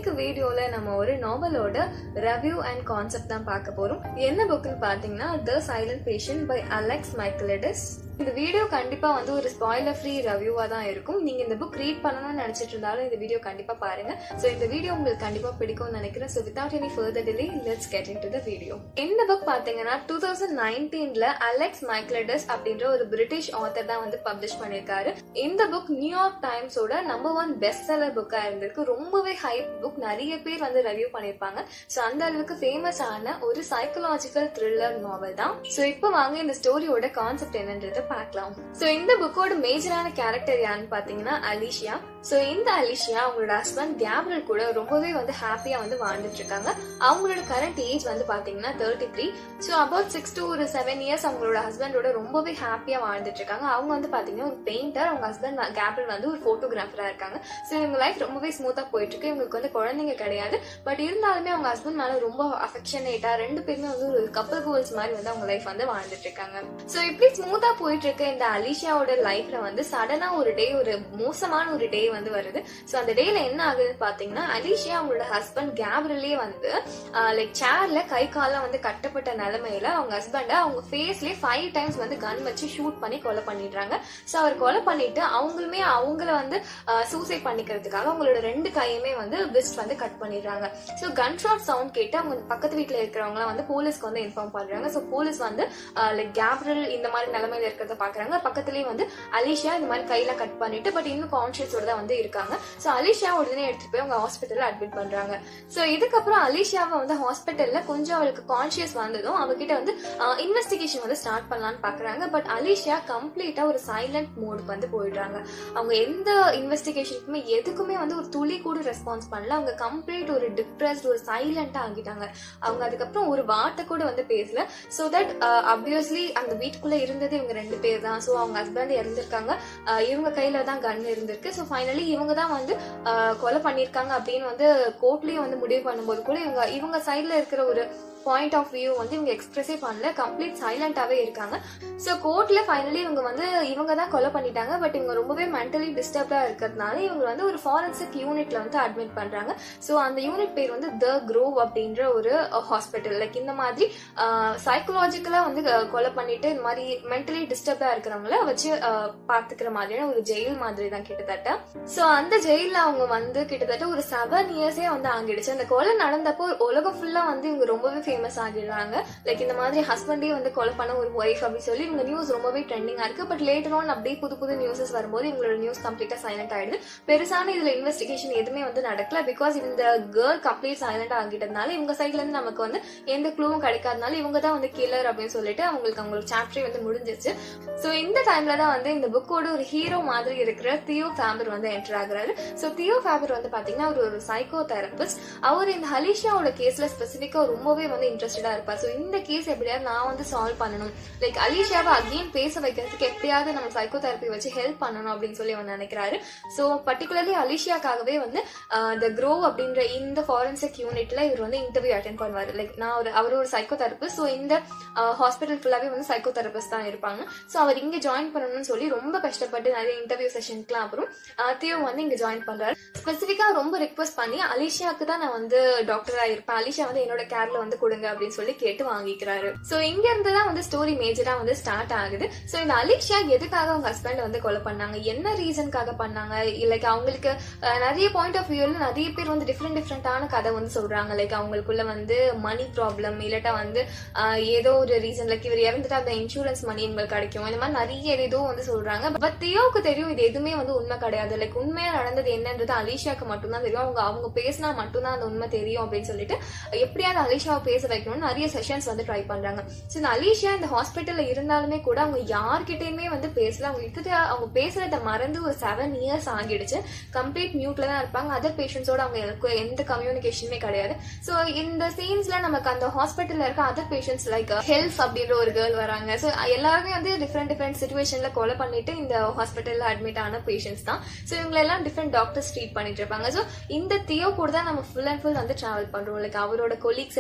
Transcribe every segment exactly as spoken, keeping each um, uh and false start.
இன்னைக்கு வீடியோல நம்ம ஒரு நாவலோட ரிவ்யூ அண்ட் கான்செப்ட் தான் பார்க்க போறோம். என்ன புக்னு பாத்தீங்கன்னா The Silent Patient by Alex Michaelides. இந்த வீடியோ கண்டிப்பா வந்து ஒரு ஸ்பாயிலர் ஃப்ரீ ரிவ்யூவா தான் இருக்கும். நீங்க இந்த புக் ரீட் பண்ணணும்னு நினைச்சிட்டு இருந்தாலும் இந்த வீடியோ கண்டிப்பா பாருங்க. சோ இந்த வீடியோ உங்களுக்கு கண்டிப்பா பிடிக்கும்னு நினைக்கிறேன். So without any further delay let's get into the video. இந்த புக் பாத்தீங்கன்னா டூ தௌசண்ட் நைன்டீன்ல அலெக்ஸ் மைக்கேலிடிஸ் அப்படின்ற ஒரு பிரிட்டிஷ் ஆத்தர் தான் வந்து பப்ளிஷ் பண்ணிருக்காரு. இந்த புக் நியூயார்க் டைம்ஸோட நம்பர் ஒன் பெஸ்ட் செல்லர் புக்கா இருந்திருக்கு. ரொம்பவே ஹைப் புக், நிறைய பேர் வந்து ரிவ்யூ பண்ணிருப்பாங்க. சோ அந்த அளவுக்கு ஃபேமஸ் ஆன ஒரு சைக்கலாஜிக்கல் த்ரில்லர் நாவல் தான். சோ இப்போ வாங்க இந்த ஸ்டோரியோட கான்செப்ட் என்னன்றது பார்க்கலாம். சோ இந்த புக்கோட மேஜரான கேரக்டர் யாருன்னு பாத்தீங்கன்னா அலிஷியா. சோ இந்த அலிஷியா அவங்களோட ஹஸ்பண்ட் கேப்ரியல் கூட ரொம்பவே வந்து ஹாப்பியா வந்து வாழ்ந்துட்டு இருக்காங்க. அவங்களோட கரண்ட் ஏஜ் வந்து பாத்தீங்கன்னா thirty three. So about six to ஒரு செவன் இயர்ஸ் அவங்களோட ஹஸ்பண்டோட ரொம்பவே ஹாப்பியா வாழ்ந்துட்டு இருக்காங்க. அவங்க வந்து பாத்தீங்கன்னா ஒரு பெயிண்டர், அவங்க ஹஸ்பண்ட் கேப்ரியல் வந்து ஒரு போட்டோகிராஃபரா இருக்காங்க. சோ இவங்க லைஃப் ரொம்பவே ஸ்மூத்தா போயிட்டு இருக்கு. இவங்களுக்கு வந்து குழந்தைங்க கிடையாது. பட் இருந்தாலுமே அவங்க ஹஸ்பண்ட் மேல ரொம்ப அஃபெக்ஷனேட்டா ரெண்டு பேருமே வந்து ஒரு கப்பல் கோல்ஸ் மாதிரி வந்து அவங்க லைஃப் வந்து வாழ்ந்துட்டு இருக்காங்க. சோ இப்படி ஸ்மூத்தா போயிட்டு இருக்க இந்த அலிஷியாவோட லைஃப்ல வந்து சடனா ஒரு டே ஒரு மோசமான ஒரு டே வந்து வருது. சோ அந்த டேல என்ன ஆகுதுன்னு பாத்தீங்கன்னா அலிஷியா அவங்களோட ஹஸ்பண்ட் கேப்ரியலே வந்து லைக் சேர்ல கை காலம் வந்து கட்டப்பட்ட நிலைமையில அவங்க ஹஸ்பண்ட அவங்க ஃபேஸ்லயே ஃபைவ் டைம்ஸ் வந்து கன் வச்சு ஷூட் பண்ணி கொலை பண்ணிடுறாங்க. சோ அவர் கொலை பண்ணிட்டு அவங்களுமே அவங்கள வந்து சூசைட் பண்ணிக்கிறதுக்காக அவங்களோட ரெண்டு கையுமே வந்து பிஸ்ட் வந்து கட் பண்ணிடுறாங்க. சோ கன் ஷாட் சவுண்ட் கேட்டு அவங்க பக்கத்து வீட்டுல இருக்கிறவங்க வந்து போலீஸ்க்கு வந்து இன்ஃபார்ம் பண்றாங்க. சோ போலீஸ் வந்து லைக் கேப்ரியல் இந்த மாதிரி நிலைமையில இருக்கிறத பாக்குறாங்க. பக்கத்துலயே வந்து அலிஷியா இந்த மாதிரி கையில கட் பண்ணிட்டு பட் இன்னும் கான்சியஸோட தான் வந்து இருக்காங்க. சோ அலிஷியா உடனே எடுத்துட்டு போய் அவங்க ஹாஸ்பிட்டல்ல அட்மிட் பண்றாங்க. சோ இதுக்கப்புறம் அலிஷியாவை வந்து ஹாஸ்பிட்டல்ல கொஞ்சம் அவளுக்கு கான்சியஸ் வந்ததும் அவகிட்ட வந்து இன்வெஸ்டிகேஷன் வந்து ஸ்டார்ட் பண்ணலாம்னு பாக்குறாங்க. பட் அலிஷியா கம்ப்ளீட்டா ஒரு சைலண்ட் மோடுக்கு வந்து போயிடுறாங்க. அவங்க எந்த இன்வெஸ்டிகேஷனுக்குமே எதுக்குமே வந்து ஒரு துளி கூட ரெஸ்பான்ஸ் பண்ணல. அவங்க கம்ப்ளீட் ஒரு டிப்ரெஸ்ட் ஒரு சைலண்டா ஆகிட்டாங்க. அவங்க அதுக்கப்புறம் ஒரு வார்த்தை கூட வந்து பேசல. சோ தட் ஆப்வியஸ்லி அந்த வீட்டுக்குள்ள இருந்தது இவங்க ரெண்டு பேர் தான். சோ அவங்க ஹஸ்பண்ட் இறந்திருக்காங்க, இவங்க கையில தான் கன் இருந்திருக்கு. சோ ஃபைனலி இவங்க தான் வந்து கொலை பண்ணிருக்காங்க அப்படின்னு வந்து கோர்ட்லயே வந்து முடிவு பண்ணும்போது கூட இவங்க இவங்க சைட்ல இருக்கிற ஒரு பாயிண்ட் ஆஃப் வியூ வந்து இவங்க எக்ஸ்பிரஸே பண்ணல, கம்ப்ளீட் சைலண்டாவே இருக்காங்க. சோ கோர்ட்ல ஃபைனலி இவங்க வந்து இவங்க தான் கொலை பண்ணிட்டாங்க. பட் இவங்க ரொம்பவே மென்டலி டிஸ்டர்ப்டா இருக்கிறதுனால இவங்க வந்து ஒரு ஃபாரன்சிக் யூனிட்ல வந்து அட்மிட் பண்றாங்க. சோ அந்த யூனிட் பேர் வந்து தி க்ரோவ் அப்படின்ற ஒரு ஹாஸ்பிட்டல். லைக் இந்த மாதிரி சைக்கலாஜிக்கலா வந்து கொலை பண்ணிட்டு இந்த மாதிரி மென்டலி டிஸ்டர்ப்டா இருக்கிறவங்கள வச்சு பாத்துக்கிற மாதிரியான ஒரு ஜெயில் மாதிரி தான் கிட்டத்தட்ட. சோ அந்த ஜெயில அவங்க வந்து கிட்டத்தட்ட ஒரு செவன் இயர்ஸே வந்து ஆகிடுச்சு. அந்த கொலை நடந்தப்போ உலகம் ஃபுல்லா வந்து இவங்க ரொம்பவே ஃபேமஸ் ஆகிடுறாங்க. லைக் இந்த மாதிரி ஹஸ்பண்டே வந்து கொலை பண்ண ஒரு ஒய்ஃப் அப்படின்னு சொல்லி இவங்க நியூஸ் ரொம்பவே ட்ரெண்டிங்கா இருக்கு. பட் லேட்டர் ஆன் அப்படியே புது புது நியூஸஸ் வரும்போது இவங்களோட நியூஸ் கம்ப்ளீட்டா சைலண்ட் ஆயிடுது. பெருசான இதுல இன்வெஸ்டிகேஷன் எதுவுமே வந்து நடக்கல. பிகாஸ் இந்த கேர்ள் கம்ப்ளீட் சைலண்ட் ஆகிட்டதுனால இவங்க சைட்ல இருந்து நமக்கு வந்து எந்த க்ளூவும் கிடைக்காதனால இவங்க தான் வந்து கில்லர் அப்படின்னு சொல்லிட்டு அவங்களுக்கு அவங்களோட சாப்டரே வந்து முடிஞ்சிச்சு. சோ இந்த டைம்ல தான் வந்து இந்த புக்கோட ஒரு ஹீரோ மாதிரி இருக்கிற தியோ ஃபேபர் வந்து என்டர் ஆகுறாரு. சோ தியோ ஃபேபர் வந்து பாத்தீங்கன்னா அவர் ஒரு சைக்கோ தெரபிஸ்ட். அவர் இந்த அலிஷியாவோட கேஸ்ல ஸ்பெசிபிக்கா ரொம்பவே வந்து இன்ட்ரெஸ்டடா இருப்பார். சோ இந்த கேஸ் எப்படியாவது நான் வந்து சால்வ் பண்ணணும், லைக் அலிஷியாவை அகெயின் பேச வைக்கிறதுக்கு எப்படியாவது நம்ம சைக்கோ தெரப்பி வச்சு ஹெல்ப் பண்ணணும் அப்படின்னு சொல்லி அவர் நினைக்கிறாரு. சோ பர்டிகுலர்லி அலிஷியாக்காகவே வந்து தி க்ரோவ் அப்படின்ற இந்த ஃபாரன்சிக் யூனிட்ல இவர் வந்து இன்டர்வியூ அட்டென்ட் பண்ணுவாரு. லைக் நான் ஒரு அவர் ஒரு சைக்கோ தெரபிஸ்ட். சோ இந்த ஹாஸ்பிட்டல் ஃபுல்லாவே வந்து சைக்கோ தெரபிஸ்ட் தான் இருப்பாங்க. சோ அவர் இங்க ஜாயின் பண்ணணும்னு சொல்லி ரொம்ப கஷ்டப்பட்டு நிறைய இன்டர்வியூ செஷனுக்குலாம் அப்புறம் தியோ வந்து இங்க ஜாயின் பண்றாரு. ஸ்பெசிபிக்கா ரொம்ப ரிக்வெஸ்ட் பண்ணி அலிஷியாக்கு தான் நான் வந்து டாக்டரா இருப்பேன், அலிஷியா வந்து என்னோட கேர்ல வந்து கொடுங்க அப்படின்னு சொல்லி கேட்டு வாங்கிக்கிறாரு. சோ இங்க இருந்துதான் வந்து ஸ்டோரி மேஜரா வந்து ஸ்டார்ட் ஆகுது. சோ இந்த அலிஷியா எதுக்காக அவங்க ஹஸ்பண்ட் வந்து கொலை பண்ணாங்க, என்ன ரீசனுக்காக பண்ணாங்க, லைக் அவங்களுக்கு நிறைய பாயிண்ட் ஆஃப் வியூல நிறைய பேர் வந்து டிஃப்ரெண்ட் டிஃப்ரெண்டான கதை வந்து சொல்றாங்க. லைக் அவங்களுக்குள்ள வந்து மணி ப்ராப்ளம், இல்லாட்டா வந்து ஏதோ ஒரு ரீசன் லைக் இவர் இறந்துட்டு அந்த இன்சூரன்ஸ் மணி உங்களுக்கு கிடைக்கும், இந்த மாதிரி நிறைய ஏதோ வந்து சொல்றாங்க. பட் தியோக்கு தெரியும் இது எதுவுமே வந்து உண்மை கிடையாது. லைக் உண்மையா நடந்தது என்னன்றது அலிஷியாக்கு மட்டும்தான் தெரியும். அவங்க அவங்க பேசினா மட்டும்தான் அந்த உண்மை தெரியும் அப்படின்னு சொல்லிட்டு எப்படியாவது அலிஷியாவை பேச வைக்கணும்னு நிறைய செஷன்ஸ் வந்து ட்ரை பண்றாங்க. சோ இந்த அலிஷியா இந்த ஹாஸ்பிட்டல்ல இருந்தாலுமே கூட அவங்க யார்கிட்டயுமே வந்து பேசல. அவங்க கிட்ட அவங்க பேசுறத மறந்து ஒரு செவன் இயர்ஸ் ஆகிடுச்சு. கம்ப்ளீட் மியூட்ல தான் இருப்பாங்க. அதர் பேஷண்ட்ஸோட அவங்க எந்த கம்யூனிகேஷனுமே கிடையாது. சோ இந்த சீன்ஸ்ல நமக்கு அந்த ஹாஸ்பிட்டல்ல இருக்க அதர் பேஷண்ட்ஸ் லைக் ஹெல்ப் அப்படின்ற ஒரு கேர்ள் வராங்க. சோ எல்லாருமே வந்து டிஃப்ரெண்ட் டிஃப்ரெண்ட் சிச்சுவேஷன்ல கொலை பண்ணிட்டு இந்த ஹாஸ்பிட்டல்ல அட்மிட் ஆன பேஷண்ட்ஸ் தான். சோ இவங்க எல்லாம் டிஃப்ரெண்ட் டாக்டர்ஸ் ட்ரீட் பண்ணிட்டு இருப்பாங்க. சோ இந்த தியோ கூட தான் நம்ம ஃபுல் அண்ட் ஃபுல் வந்து டிராவல் பண்றோம். லைக் அவரோட கொலீக்ஸ் எப்படி இருக்காங்க,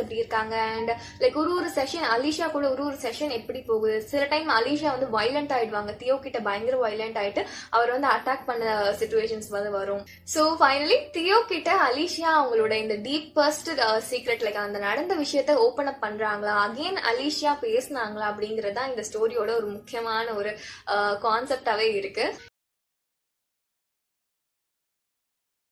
பண்றாங்க அண்ட் லைக் ஒரு ஒரு செஷன் அலிஷா கூட ஒரு ஒரு செஷன் எப்படி போகுது. சில டைம் அலிஷா வந்து வைலண்ட் ஆயிடுவாங்க, தியோ கிட்ட பயங்கர வைலண்ட் ஆயிட்டு அவர் வந்து அட்டாக் பண்ண சிச்சுவேஷன்ஸ் வந்து வரும். சோ ஃபைனலி தியோ கிட்ட அலிஷா அவங்களோட இந்த டீப்பஸ்ட் சீக்ரெட் லைக் அந்த நடந்த விஷயத்த ஓபன் அப் பண்றாங்களா, அகைன் அலிஷா பேசினாங்களா அப்படிங்கறதா இந்த ஸ்டோரியோட ஒரு முக்கியமான ஒரு கான்செப்டாவே இருக்கு.